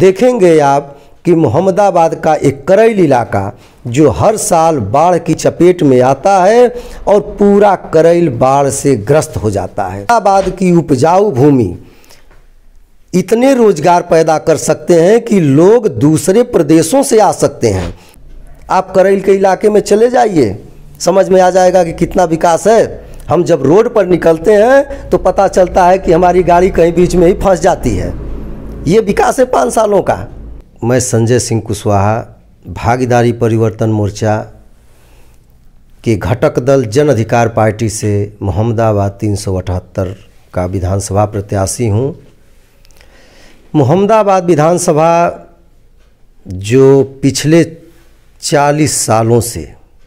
देखेंगे आप कि मोहम्मदाबाद का एक करैल इलाका जो हर साल बाढ़ की चपेट में आता है और पूरा करैल बाढ़ से ग्रस्त हो जाता है। मोहम्मदाबाद की उपजाऊ भूमि इतने रोजगार पैदा कर सकते हैं कि लोग दूसरे प्रदेशों से आ सकते हैं। आप करैल के इलाके में चले जाइए, समझ में आ जाएगा कि कितना विकास है। हम जब रोड पर निकलते हैं तो पता चलता है कि हमारी गाड़ी कहीं बीच में ही फंस जाती है। ये विकास है 5 सालों का। मैं संजय सिंह कुशवाहा, भागीदारी परिवर्तन मोर्चा के घटक दल जन अधिकार पार्टी से मोहम्मदाबाद 378 का विधानसभा प्रत्याशी हूँ। मोहम्मदाबाद विधानसभा जो पिछले 40 सालों से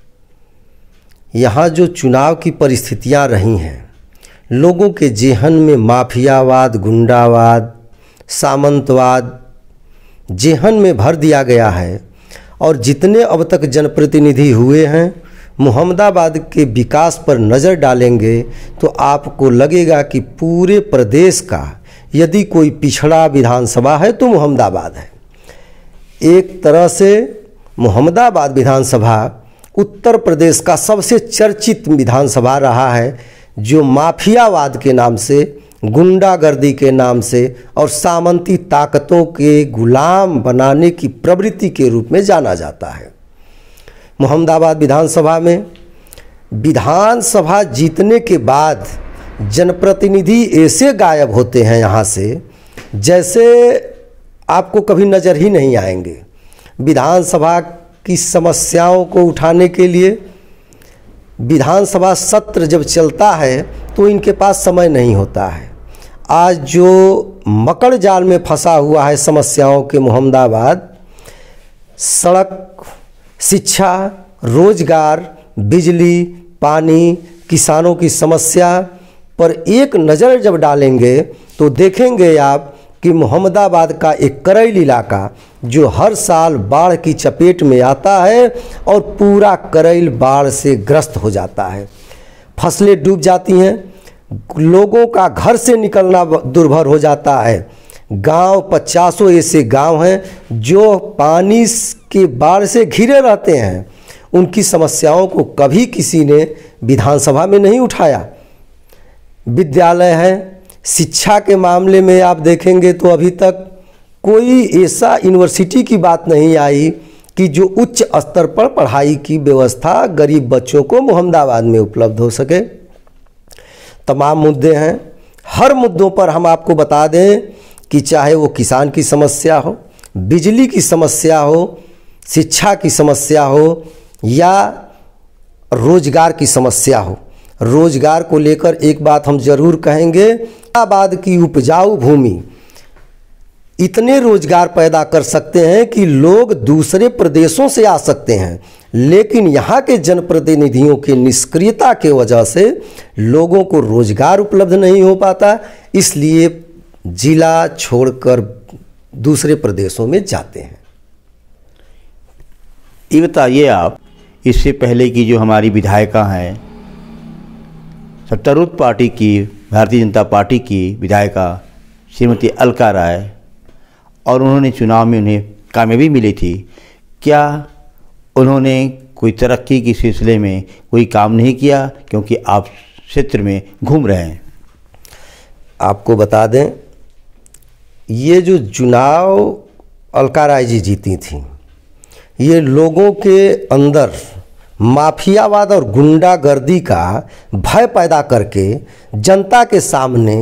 यहाँ जो चुनाव की परिस्थितियाँ रही हैं, लोगों के जेहन में माफियावाद, गुंडावाद, सामंतवाद जेहन में भर दिया गया है। और जितने अब तक जनप्रतिनिधि हुए हैं, मोहम्मदाबाद के विकास पर नज़र डालेंगे तो आपको लगेगा कि पूरे प्रदेश का यदि कोई पिछड़ा विधानसभा है तो मोहम्मदाबाद है। एक तरह से मोहम्मदाबाद विधानसभा उत्तर प्रदेश का सबसे चर्चित विधानसभा रहा है, जो माफियावाद के नाम से, गुंडागर्दी के नाम से और सामंती ताकतों के गुलाम बनाने की प्रवृत्ति के रूप में जाना जाता है। मोहम्मदाबाद विधानसभा में विधानसभा जीतने के बाद जनप्रतिनिधि ऐसे गायब होते हैं यहाँ से जैसे आपको कभी नज़र ही नहीं आएंगे। विधानसभा की समस्याओं को उठाने के लिए विधानसभा सत्र जब चलता है तो इनके पास समय नहीं होता है। आज जो मकड़ जाल में फंसा हुआ है समस्याओं के मोहम्मदाबाद, सड़क, शिक्षा, रोजगार, बिजली, पानी, किसानों की समस्या पर एक नज़र जब डालेंगे तो देखेंगे आप कि मोहम्मदाबाद का एक करैल इलाका जो हर साल बाढ़ की चपेट में आता है और पूरा करैल बाढ़ से ग्रस्त हो जाता है। फसलें डूब जाती हैं, लोगों का घर से निकलना दुर्भर हो जाता है। गांव 50 ऐसे गांव हैं जो पानी के बाढ़ से घिरे रहते हैं। उनकी समस्याओं को कभी किसी ने विधानसभा में नहीं उठाया। विद्यालय है, शिक्षा के मामले में आप देखेंगे तो अभी तक कोई ऐसा यूनिवर्सिटी की बात नहीं आई कि जो उच्च स्तर पर पढ़ाई की व्यवस्था गरीब बच्चों को मोहम्मदाबाद में उपलब्ध हो सके। तमाम मुद्दे हैं, हर मुद्दों पर हम आपको बता दें कि चाहे वो किसान की समस्या हो, बिजली की समस्या हो, शिक्षा की समस्या हो या रोजगार की समस्या हो। रोजगार को लेकर एक बात हम जरूर कहेंगे, मोहम्मदाबाद की उपजाऊ भूमि इतने रोजगार पैदा कर सकते हैं कि लोग दूसरे प्रदेशों से आ सकते हैं, लेकिन यहाँ के जनप्रतिनिधियों की निष्क्रियता के वजह से लोगों को रोजगार उपलब्ध नहीं हो पाता, इसलिए जिला छोड़कर दूसरे प्रदेशों में जाते हैं। ये बताइए आप, इससे पहले की जो हमारी विधायिका हैं, सत्तारूढ़ पार्टी की, भारतीय जनता पार्टी की विधायिका श्रीमती अलका राय, और उन्होंने चुनाव में उन्हें कामयाबी मिली थी, क्या उन्होंने कोई तरक्की के सिलसिले में कोई काम नहीं किया? क्योंकि आप क्षेत्र में घूम रहे हैं। आपको बता दें, ये जो चुनाव अलका राय जी जीती थी, ये लोगों के अंदर माफियावाद और गुंडागर्दी का भय पैदा करके जनता के सामने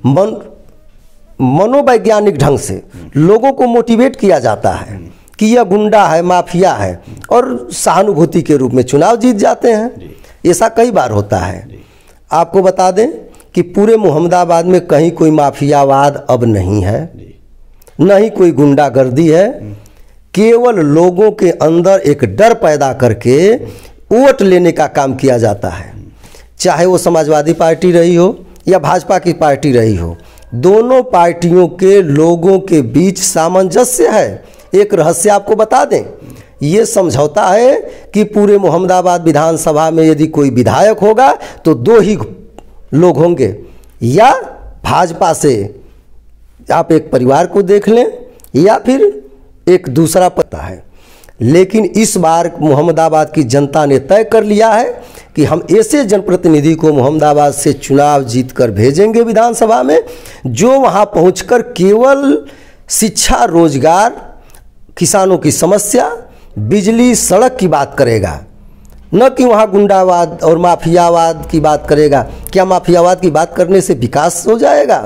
मनोवैज्ञानिक ढंग से लोगों को मोटिवेट किया जाता है कि यह गुंडा है, माफिया है, और सहानुभूति के रूप में चुनाव जीत जाते हैं। ऐसा कई बार होता है। आपको बता दें कि पूरे मोहम्मदाबाद में कहीं कोई माफियावाद अब नहीं है, न ही कोई गुंडागर्दी है। केवल लोगों के अंदर एक डर पैदा करके वोट लेने का काम किया जाता है। चाहे वो समाजवादी पार्टी रही हो या भाजपा की पार्टी रही हो, दोनों पार्टियों के लोगों के बीच सामंजस्य है। एक रहस्य आपको बता दें, ये समझौता है कि पूरे मोहम्मदाबाद विधानसभा में यदि कोई विधायक होगा तो 2 ही लोग होंगे, या भाजपा से आप एक परिवार को देख लें या फिर एक दूसरा पता है। लेकिन इस बार मोहम्मदाबाद की जनता ने तय कर लिया है कि हम ऐसे जनप्रतिनिधि को मोहम्मदाबाद से चुनाव जीतकर भेजेंगे विधानसभा में, जो वहां पहुंचकर केवल शिक्षा, रोजगार, किसानों की समस्या, बिजली, सड़क की बात करेगा, न कि वहाँ गुंडावाद और माफियावाद की बात करेगा। क्या माफियावाद की बात करने से विकास हो जाएगा?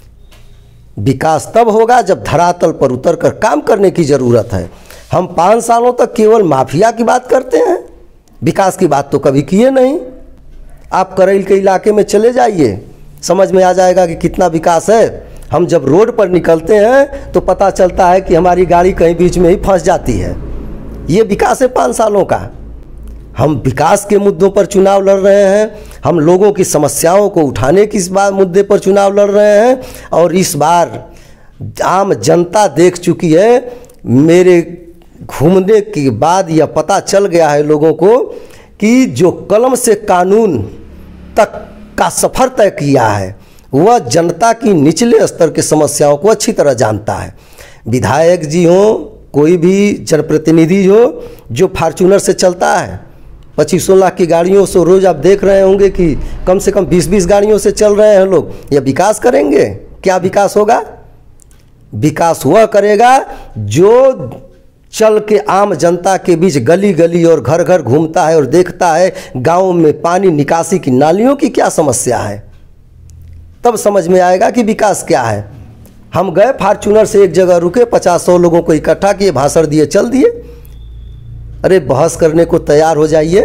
विकास तब होगा जब धरातल पर उतरकर काम करने की ज़रूरत है। हम 5 सालों तक केवल माफिया की बात करते हैं, विकास की बात तो कभी किए नहीं। आप करैल के इलाके में चले जाइए, समझ में आ जाएगा कि कितना विकास है। हम जब रोड पर निकलते हैं तो पता चलता है कि हमारी गाड़ी कहीं बीच में ही फंस जाती है। ये विकास है 5 सालों का। हम विकास के मुद्दों पर चुनाव लड़ रहे हैं, हम लोगों की समस्याओं को उठाने की इस बार मुद्दे पर चुनाव लड़ रहे हैं। और इस बार आम जनता देख चुकी है। मेरे घूमने के बाद यह पता चल गया है लोगों को कि जो कलम से कानून तक का सफ़र तय किया है वह जनता की निचले स्तर की समस्याओं को अच्छी तरह जानता है। विधायक जी हों, कोई भी जनप्रतिनिधि हो जो फार्चूनर से चलता है, 25 लाख की गाड़ियों से रोज़ आप देख रहे होंगे कि कम से कम 20-20 गाड़ियों से चल रहे हैं लोग। यह विकास करेंगे? क्या विकास होगा? विकास वह करेगा जो चल के आम जनता के बीच गली गली और घर घर घूमता है और देखता है गाँव में पानी निकासी की नालियों की क्या समस्या है। तब समझ में आएगा कि विकास क्या है। हम गए फार्चूनर से एक जगह रुके, 50-100 लोगों को इकट्ठा किए, भाषण दिए, चल दिए। अरे बहस करने को तैयार हो जाइए।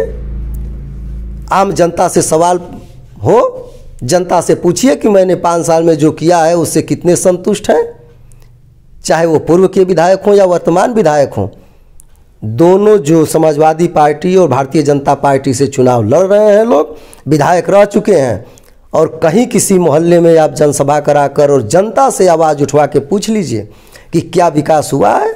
आम जनता से सवाल हो, जनता से पूछिए कि मैंने 5 साल में जो किया है उससे कितने संतुष्ट हैं। चाहे वो पूर्व के विधायक हों या वर्तमान विधायक हों, दोनों जो समाजवादी पार्टी और भारतीय जनता पार्टी से चुनाव लड़ रहे हैं लोग, विधायक रह चुके हैं। और कहीं किसी मोहल्ले में आप जनसभा कराकर और जनता से आवाज़ उठवा के पूछ लीजिए कि क्या विकास हुआ है।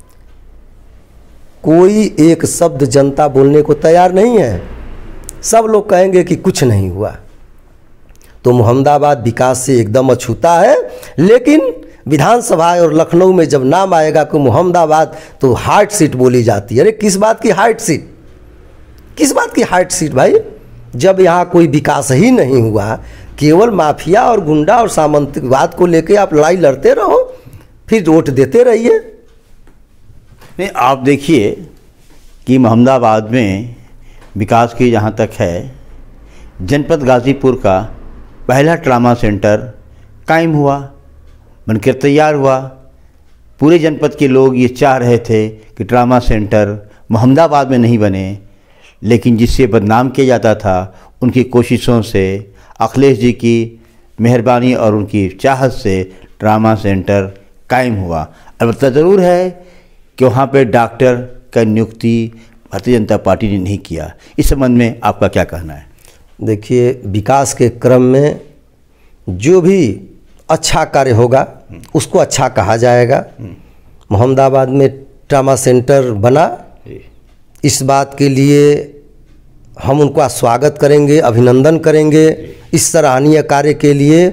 कोई एक शब्द जनता बोलने को तैयार नहीं है। सब लोग कहेंगे कि कुछ नहीं हुआ। तो मोहम्मदाबाद विकास से एकदम अछूता है। लेकिन विधानसभा और लखनऊ में जब नाम आएगा कि मोहम्मदाबाद, तो हार्ट सीट बोली जाती है। अरे किस बात की हार्ट सीट? किस बात की हार्ट सीट भाई? जब यहाँ कोई विकास ही नहीं हुआ, केवल माफिया और गुंडा और सामंतवाद को लेकर आप लड़ाई लड़ते रहो, फिर वोट देते रहिए। नहीं, आप देखिए कि मोहम्मदाबाद में विकास की जहाँ तक है, जनपद गाज़ीपुर का पहला ट्रामा सेंटर कायम हुआ, बनकर तैयार हुआ। पूरे जनपद के लोग ये चाह रहे थे कि ट्रामा सेंटर मोहम्मदाबाद में नहीं बने, लेकिन जिससे बदनाम किया जाता था, उनकी कोशिशों से, अखिलेश जी की मेहरबानी और उनकी चाहत से ट्रामा सेंटर कायम हुआ। अलबत्ता ज़रूर है कि वहाँ पे डॉक्टर का नियुक्ति भारतीय जनता पार्टी ने नहीं किया। इस संबंध में आपका क्या कहना है? देखिए, विकास के क्रम में जो भी अच्छा कार्य होगा उसको अच्छा कहा जाएगा। मोहम्मदाबाद में ट्रामा सेंटर बना, इस बात के लिए हम उनका स्वागत करेंगे, अभिनंदन करेंगे। इस सराहनीय कार्य के लिए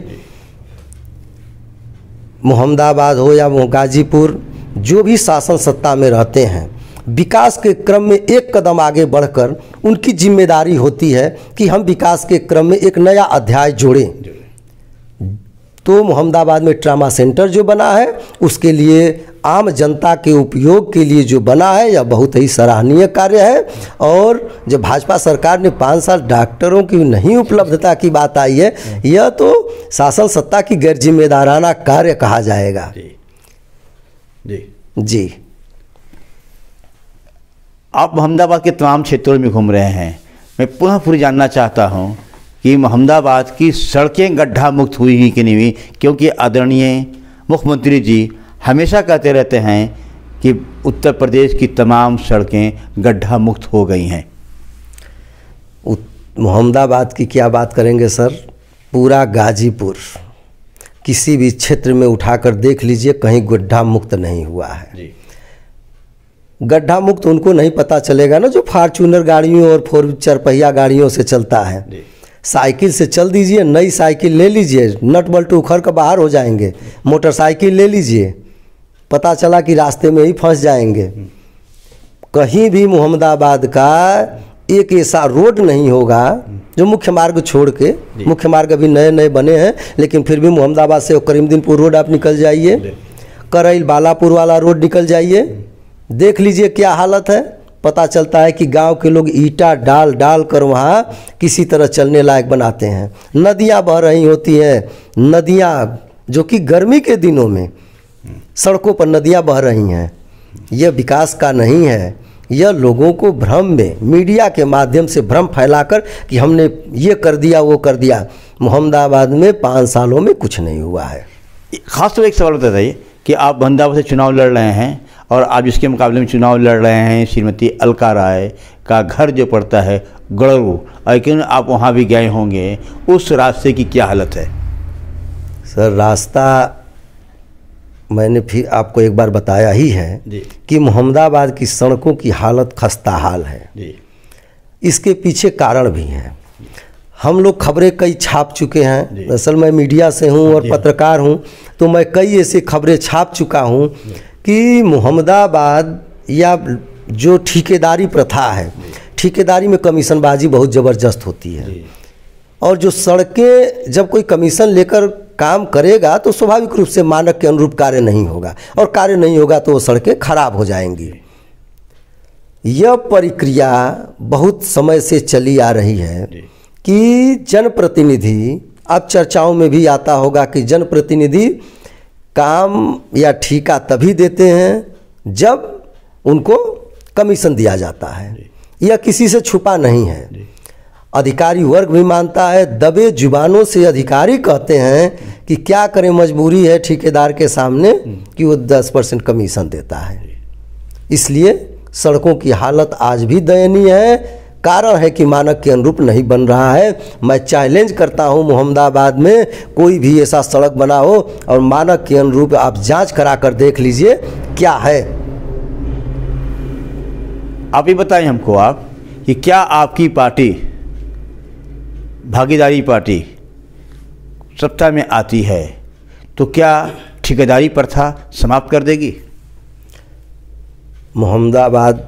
मोहम्मदाबाद हो या गाजीपुर, जो भी शासन सत्ता में रहते हैं, विकास के क्रम में एक कदम आगे बढ़कर उनकी जिम्मेदारी होती है कि हम विकास के क्रम में एक नया अध्याय जोड़ें। तो मोहम्मदाबाद में ट्रामा सेंटर जो बना है, उसके लिए आम जनता के उपयोग के लिए जो बना है, यह बहुत ही सराहनीय कार्य है। और जब भाजपा सरकार ने 5 साल डॉक्टरों की नहीं उपलब्धता की बात आई है, यह तो शासन सत्ता की गैर जिम्मेदाराना कार्य कहा जाएगा। जी। आप मोहम्मदाबाद के तमाम क्षेत्रों में घूम रहे हैं। मैं पुनः पूरी जानना चाहता हूं कि मोहम्मदाबाद की सड़कें गड्ढा मुक्त हुई ही कि नहीं हुई, क्योंकि आदरणीय मुख्यमंत्री जी हमेशा कहते रहते हैं कि उत्तर प्रदेश की तमाम सड़कें गड्ढा मुक्त हो गई हैं। मोहम्मदाबाद की क्या बात करेंगे सर, पूरा गाजीपुर किसी भी क्षेत्र में उठाकर देख लीजिए, कहीं गड्ढा मुक्त नहीं हुआ है जी। गड्ढा मुक्त उनको नहीं पता चलेगा ना जो फार्चूनर गाड़ियों और 4 चरपहिया गाड़ियों से चलता है। साइकिल से चल दीजिए, नई साइकिल ले लीजिए, नट बोल्ट उखड़ कर बाहर हो जाएंगे। मोटरसाइकिल ले लीजिए, पता चला कि रास्ते में ही फंस जाएंगे। कहीं भी मोहम्मदाबाद का एक ऐसा रोड नहीं होगा जो मुख्य मार्ग छोड़ के, मुख्य मार्ग अभी नए नए बने हैं, लेकिन फिर भी मोहम्मदाबाद से करीमदीनपुर रोड आप निकल जाइए, करैल बालापुर वाला रोड निकल जाइए, देख लीजिए क्या हालत है। पता चलता है कि गांव के लोग ईंटा डाल डाल कर वहाँ किसी तरह चलने लायक बनाते हैं। नदियाँ बह रही होती हैं, नदियाँ जो कि गर्मी के दिनों में सड़कों पर नदियाँ बह रही हैं। यह विकास का नहीं है, यह लोगों को भ्रम में, मीडिया के माध्यम से भ्रम फैलाकर कि हमने ये कर दिया वो कर दिया। मोहम्मदाबाद में 5 सालों में कुछ नहीं हुआ है। खास तौर एक सवाल बताइए कि आप मोहम्मदाबाद से चुनाव लड़ रहे हैं और आप जिसके मुकाबले में चुनाव लड़ रहे हैं श्रीमती अलका राय का घर जो पड़ता है गड़रू, लेकिन आप वहाँ भी गए होंगे, उस रास्ते की क्या हालत है? सर, रास्ता मैंने फिर आपको एक बार बताया ही है कि मोहम्मदाबाद की सड़कों की हालत खस्ता हाल है। इसके पीछे कारण भी हैं। हम लोग खबरें कई छाप चुके हैं। असल मैं मीडिया से हूँ और पत्रकार हूँ, तो मैं कई ऐसी खबरें छाप चुका हूँ कि मोहम्मदाबाद या जो ठेकेदारी प्रथा है, ठेकेदारी में कमीशनबाजी बहुत ज़बरदस्त होती है। और जो सड़कें जब कोई कमीशन लेकर काम करेगा तो स्वाभाविक रूप से मानक के अनुरूप कार्य नहीं होगा, और कार्य नहीं होगा तो वो सड़कें खराब हो जाएंगी। यह प्रक्रिया बहुत समय से चली आ रही है कि जनप्रतिनिधि, अब चर्चाओं में भी आता होगा कि जनप्रतिनिधि काम या ठेका तभी देते हैं जब उनको कमीशन दिया जाता है। यह किसी से छुपा नहीं है। अधिकारी वर्ग भी मानता है। दबे जुबानों से अधिकारी कहते हैं कि क्या करें, मजबूरी है ठेकेदार के सामने कि वो 10% कमीशन देता है। इसलिए सड़कों की हालत आज भी दयनीय है। कारण है कि मानक के अनुरूप नहीं बन रहा है। मैं चैलेंज करता हूं, मोहम्मदाबाद में कोई भी ऐसा सड़क बना हो और मानक के अनुरूप आप जांच करा कर देख लीजिए क्या है। आप ये बताएं हमको आप कि क्या आपकी पार्टी, भागीदारी पार्टी सत्ता में आती है तो क्या ठेकेदारी प्रथा समाप्त कर देगी? मोहम्मदाबाद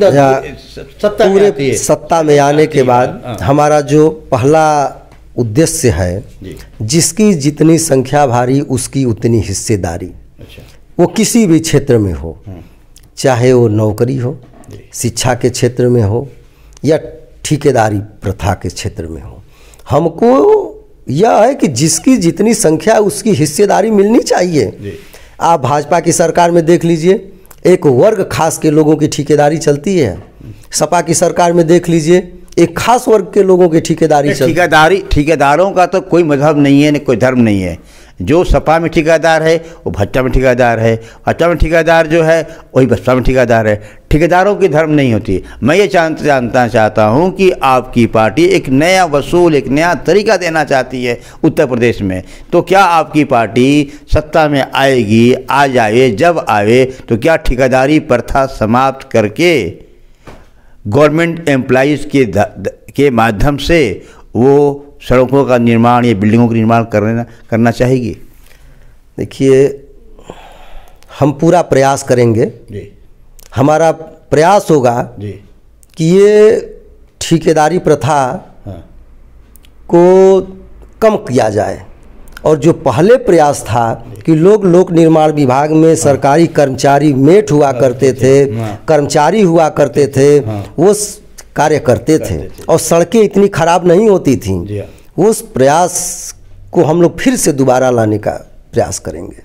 पूरे सत्ता में आने के बाद हमारा जो पहला उद्देश्य है, जिसकी जितनी संख्या भारी उसकी उतनी हिस्सेदारी। वो किसी भी क्षेत्र में हो, चाहे वो नौकरी हो, शिक्षा के क्षेत्र में हो या ठेकेदारी प्रथा के क्षेत्र में हो, हमको यह है कि जिसकी जितनी संख्या उसकी हिस्सेदारी मिलनी चाहिए। आप भाजपा की सरकार में देख लीजिए, एक वर्ग खास के लोगों की ठेकेदारी चलती है। सपा की सरकार में देख लीजिए, एक खास वर्ग के लोगों की ठेकेदारी चलती है। ठेकेदारों का तो कोई मजहब नहीं है, न कोई धर्म नहीं है। जो सपा में ठेकेदार है वो भाजपा में ठेकेदार है, भाजपा में ठेकेदार जो है वही बसपा में ठेकेदार है। ठेकेदारों की धर्म नहीं होती। मैं ये जानना चाहता हूँ कि आपकी पार्टी एक नया वसूल, एक नया तरीका देना चाहती है उत्तर प्रदेश में, तो क्या आपकी पार्टी सत्ता में आएगी? आ जाए, जब आए तो क्या ठेकेदारी प्रथा समाप्त करके गवर्नमेंट एम्प्लॉइज़ के माध्यम से वो सड़कों का निर्माण या बिल्डिंगों का निर्माण करना चाहेगी? देखिए, हम पूरा प्रयास करेंगे जी। हमारा प्रयास होगा जी कि ये ठेकेदारी प्रथा को कम किया जाए। और जो पहले प्रयास था कि लोग लोक निर्माण विभाग में सरकारी कर्मचारी मेट हुआ करते थे, कर्मचारी हुआ करते थे, वो कार्य करते थे और सड़कें इतनी खराब नहीं होती थीं। उस प्रयास को हम लोग फिर से दोबारा लाने का प्रयास करेंगे।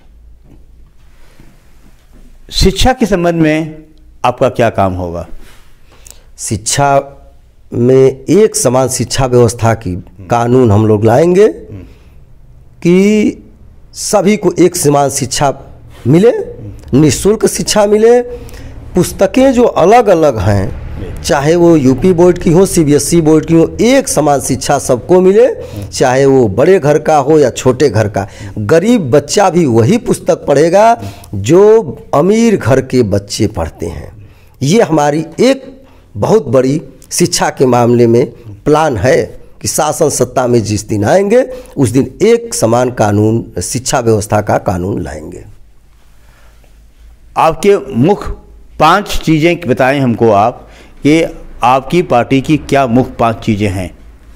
शिक्षा के संबंध में आपका क्या काम होगा? शिक्षा में एक समान शिक्षा व्यवस्था की कानून हम लोग लाएंगे कि सभी को एक समान शिक्षा मिले, निःशुल्क शिक्षा मिले। पुस्तकें जो अलग अलग हैं, चाहे वो यूपी बोर्ड की हो, सीबीएसई बोर्ड की हो, एक समान शिक्षा सबको मिले, चाहे वो बड़े घर का हो या छोटे घर का। गरीब बच्चा भी वही पुस्तक पढ़ेगा जो अमीर घर के बच्चे पढ़ते हैं। ये हमारी एक बहुत बड़ी शिक्षा के मामले में प्लान है कि शासन सत्ता में जिस दिन आएंगे उस दिन एक समान कानून, शिक्षा व्यवस्था का कानून लाएंगे। आपके मुख्य 5 चीज़ें बताएं हमको आप कि आपकी पार्टी की क्या मुख्य 5 चीज़ें हैं।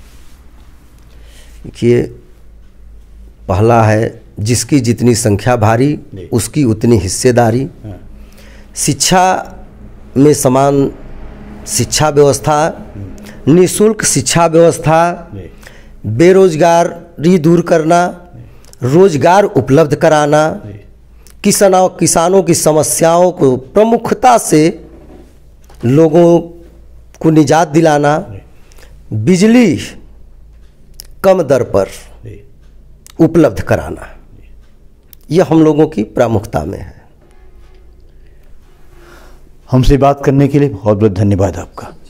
देखिए, पहला है जिसकी जितनी संख्या भारी उसकी उतनी हिस्सेदारी। शिक्षा में समान शिक्षा व्यवस्था, निःशुल्क शिक्षा व्यवस्था, बेरोजगारी दूर करना, रोजगार उपलब्ध कराना, किसानों की समस्याओं को प्रमुखता से लोगों को निजात दिलाना, बिजली कम दर पर उपलब्ध कराना, यह हम लोगों की प्रामुख्यता में है। हमसे बात करने के लिए बहुत बहुत धन्यवाद आपका।